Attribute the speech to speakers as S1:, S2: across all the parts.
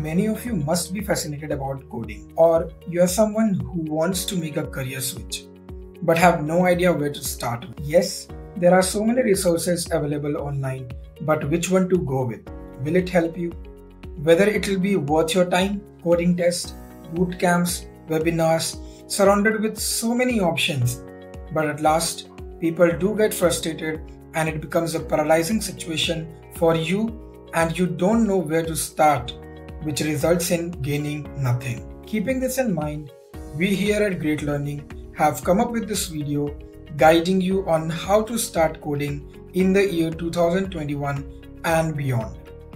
S1: Many of you must be fascinated about coding, or you're someone who wants to make a career switch but have no idea where to start. Yes, there are so many resources available online, but which one to go with? Will it help you? Whether it will be worth your time, coding tests, boot camps, webinars, surrounded with so many options. But at last, people do get frustrated and it becomes a paralyzing situation for you and you don't know where to start, which results in gaining nothing. Keeping this in mind, we here at Great Learning have come up with this video guiding you on how to start coding in the year 2021 and beyond.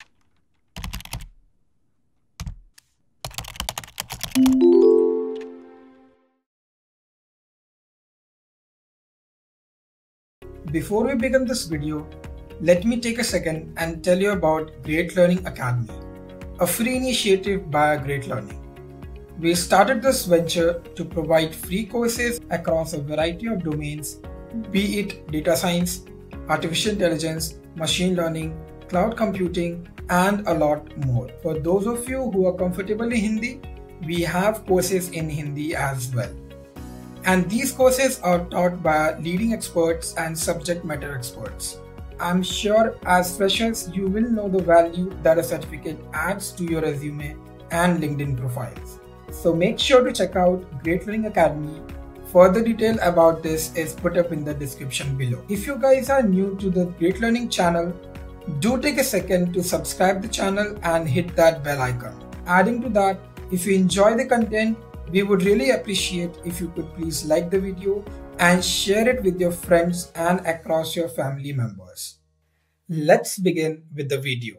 S1: Before we begin this video, let me take a second and tell you about Great Learning Academy, a free initiative by Great Learning. We started this venture to provide free courses across a variety of domains, be it data science, artificial intelligence, machine learning, cloud computing, and a lot more. For those of you who are comfortable in Hindi, we have courses in Hindi as well. And these courses are taught by leading experts and subject matter experts. I'm sure as freshers you will know the value that a certificate adds to your resume and LinkedIn profiles. So make sure to check out Great Learning Academy. Further detail about this is put up in the description below. If you guys are new to the Great Learning channel, do take a second to subscribe the channel and hit that bell icon. Adding to that, if you enjoy the content, we would really appreciate if you could please like the video and share it with your friends and across your family members. Let's begin with the video.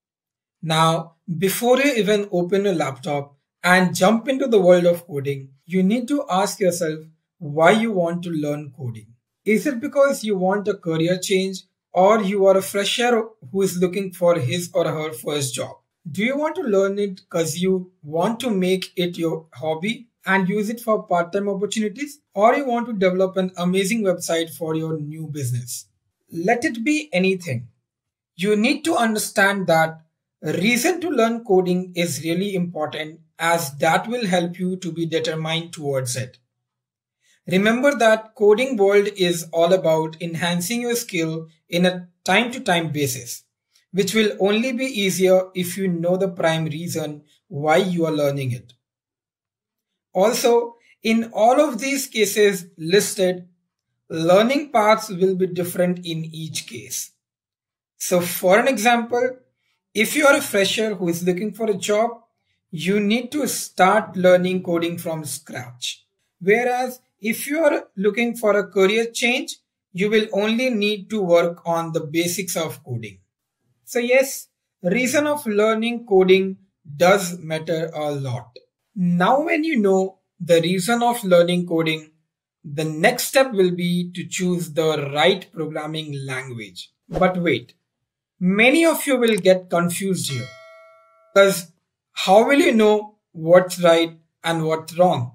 S1: Now, before you even open your laptop and jump into the world of coding, you need to ask yourself why you want to learn coding. Is it because you want a career change, or you are a fresher who is looking for his or her first job? Do you want to learn it because you want to make it your hobby and use it for part-time opportunities, or you want to develop an amazing website for your new business? Let it be anything. You need to understand that a reason to learn coding is really important, as that will help you to be determined towards it. Remember that coding world is all about enhancing your skill in a time-to-time basis, which will only be easier if you know the prime reason why you are learning it. Also, in all of these cases listed, learning paths will be different in each case. So for an example, if you are a fresher who is looking for a job, you need to start learning coding from scratch. Whereas if you are looking for a career change, you will only need to work on the basics of coding. So yes, reason of learning coding does matter a lot. Now when you know the reason of learning coding, the next step will be to choose the right programming language. But wait, many of you will get confused here. Because how will you know what's right and what's wrong?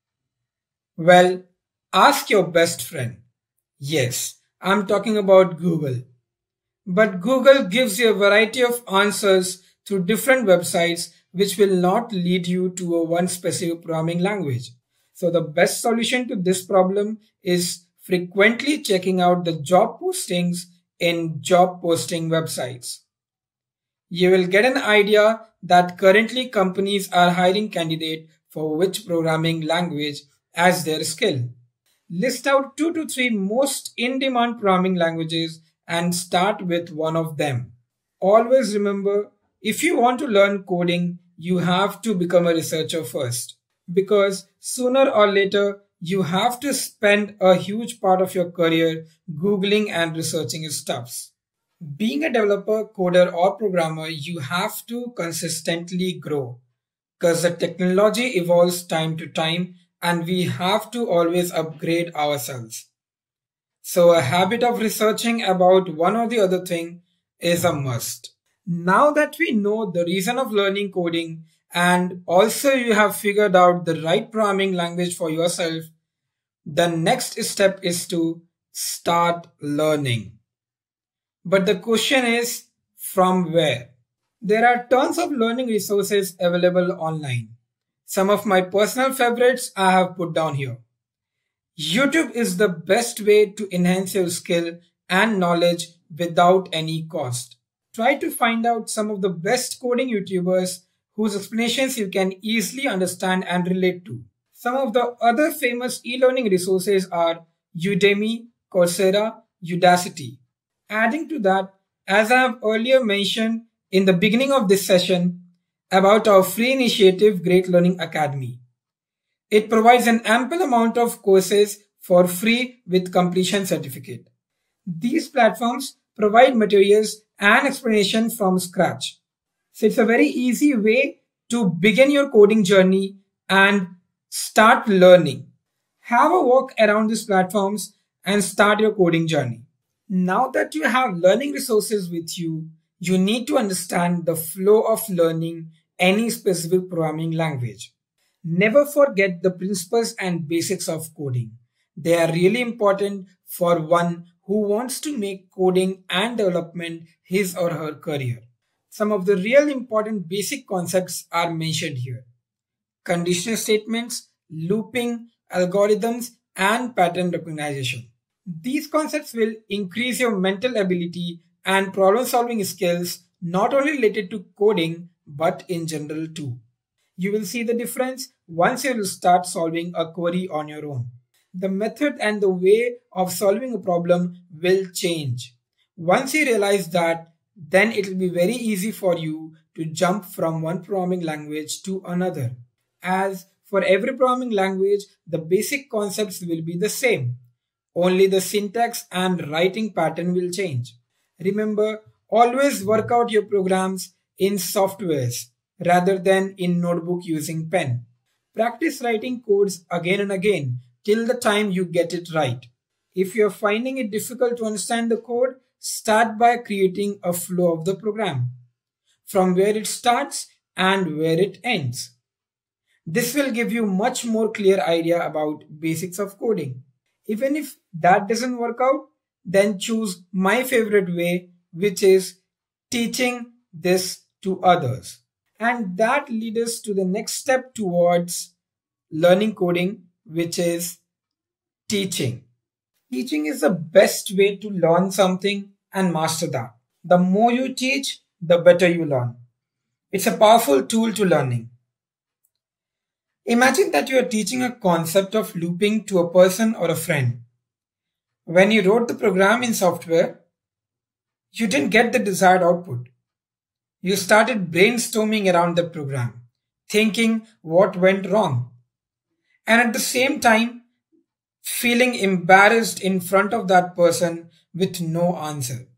S1: Well, ask your best friend. Yes, I'm talking about Google. But Google gives you a variety of answers through different websites which will not lead you to a one specific programming language. So the best solution to this problem is frequently checking out the job postings in job posting websites. You will get an idea that currently companies are hiring candidates for which programming language as their skill. List out 2 to 3 most in-demand programming languages and start with one of them. Always remember, if you want to learn coding, you have to become a researcher first, because sooner or later you have to spend a huge part of your career Googling and researching your stuffs. Being a developer, coder, or programmer, you have to consistently grow, because the technology evolves time to time and we have to always upgrade ourselves. So a habit of researching about one or the other thing is a must. Now that we know the reason of learning coding and also you have figured out the right programming language for yourself, the next step is to start learning. But the question is, from where? There are tons of learning resources available online. Some of my personal favorites I have put down here. YouTube is the best way to enhance your skill and knowledge without any cost. Try to find out some of the best coding YouTubers whose explanations you can easily understand and relate to. Some of the other famous e-learning resources are Udemy, Coursera, Udacity. Adding to that, as I have earlier mentioned in the beginning of this session about our free initiative Great Learning Academy. It provides an ample amount of courses for free with completion certificate. These platforms provide materials and explanation from scratch. So it's a very easy way to begin your coding journey and start learning. Have a walk around these platforms and start your coding journey. Now that you have learning resources with you, you need to understand the flow of learning any specific programming language. Never forget the principles and basics of coding. They are really important for one who wants to make coding and development his or her career. Some of the real important basic concepts are mentioned here. Conditional statements, looping, algorithms, and pattern recognition. These concepts will increase your mental ability and problem-solving skills not only related to coding but in general too. You will see the difference once you will start solving a query on your own. The method and the way of solving a problem will change. Once you realize that, then it will be very easy for you to jump from one programming language to another. As for every programming language, the basic concepts will be the same. Only the syntax and writing pattern will change. Remember, always work out your programs in softwares rather than in notebook using pen. Practice writing codes again and again till the time you get it right. If you're finding it difficult to understand the code, start by creating a flow of the program, from where it starts and where it ends. This will give you much more clear idea about basics of coding. Even if that doesn't work out, then choose my favorite way, which is teaching this to others. And that leads us to the next step towards learning coding, which is teaching. Teaching is the best way to learn something and master that. The more you teach, the better you learn. It's a powerful tool to learning. Imagine that you are teaching a concept of looping to a person or a friend. When you wrote the program in software, you didn't get the desired output. You started brainstorming around the program, thinking what went wrong, and at the same time, feeling embarrassed in front of that person with no answer.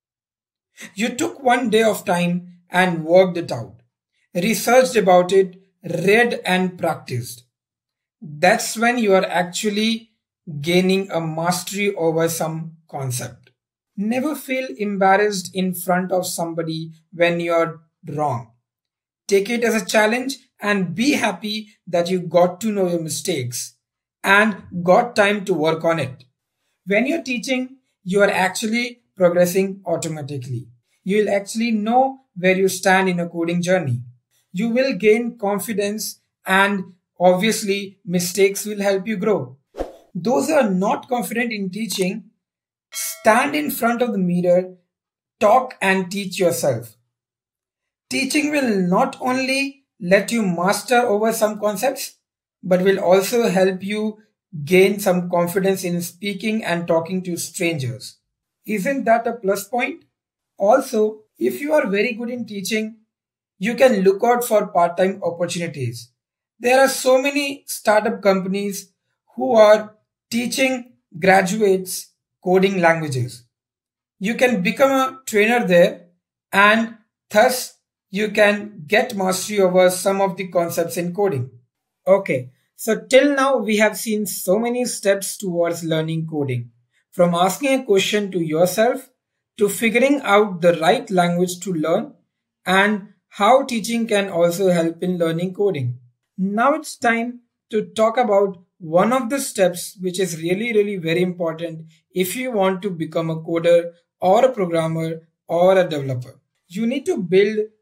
S1: You took one day of time and worked it out, researched about it, read and practiced. That's when you are actually gaining a mastery over some concept. Never feel embarrassed in front of somebody when you are wrong. Take it as a challenge and be happy that you got to know your mistakes and got time to work on it. When you're teaching, you are actually progressing automatically. You will actually know where you stand in a coding journey. You will gain confidence and obviously mistakes will help you grow. Those who are not confident in teaching, stand in front of the mirror, talk and teach yourself. Teaching will not only let you master over some concepts, but will also help you gain some confidence in speaking and talking to strangers. Isn't that a plus point? Also, if you are very good in teaching, you can look out for part-time opportunities. There are so many startup companies who are teaching graduates coding languages. You can become a trainer there and thus you can get mastery over some of the concepts in coding. Okay, so till now we have seen so many steps towards learning coding. From asking a question to yourself, to figuring out the right language to learn, and how teaching can also help in learning coding. Now it's time to talk about one of the steps which is really very important if you want to become a coder or a programmer or a developer. You need to build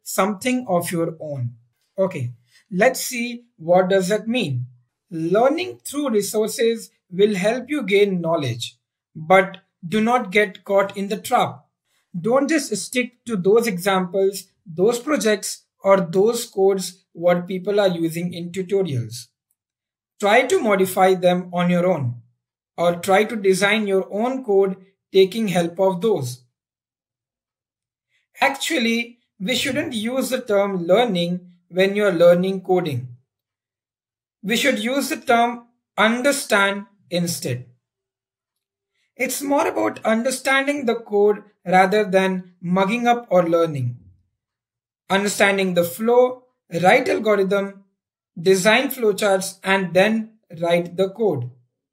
S1: something of your own. Okay, let's see what does that mean. Learning through resources will help you gain knowledge, but do not get caught in the trap. Don't just stick to those examples, those projects, or those codes what people are using in tutorials. Try to modify them on your own, or try to design your own code taking help of those. Actually, we shouldn't use the term learning when you're learning coding. We should use the term understand instead. It's more about understanding the code rather than mugging up or learning. Understanding the flow, write algorithm, design flowcharts, and then write the code.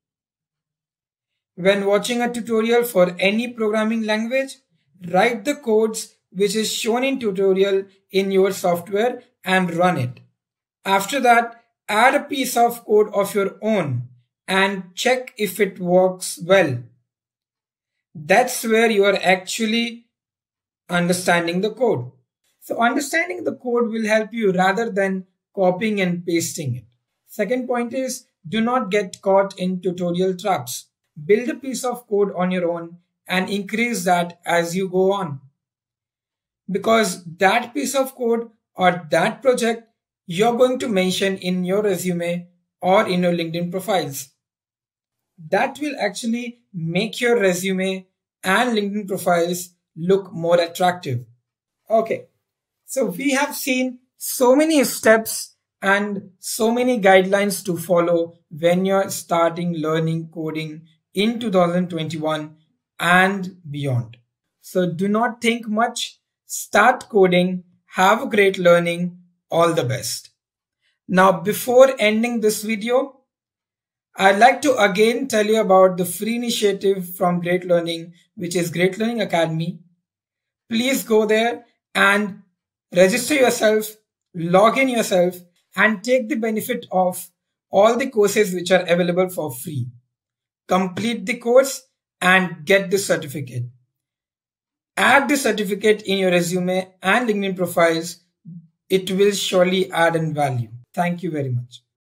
S1: When watching a tutorial for any programming language, write the codes which is shown in tutorial in your software and run it. After that, add a piece of code of your own and check if it works well. That's where you are actually understanding the code. So understanding the code will help you rather than copying and pasting it. Second point is, do not get caught in tutorial traps. Build a piece of code on your own and increase that as you go on. Because that piece of code or that project you're going to mention in your resume or in your LinkedIn profiles. That will actually make your resume and LinkedIn profiles look more attractive. Okay, so we have seen so many steps and so many guidelines to follow when you're starting learning coding in 2021 and beyond. So do not think much, start coding, have a great learning, all the best. Now before ending this video, I'd like to again tell you about the free initiative from Great Learning, which is Great Learning Academy. Please go there and register yourself, log in yourself, and take the benefit of all the courses which are available for free. Complete the course and get the certificate. Add the certificate in your resume and LinkedIn profiles. It will surely add in value. Thank you very much.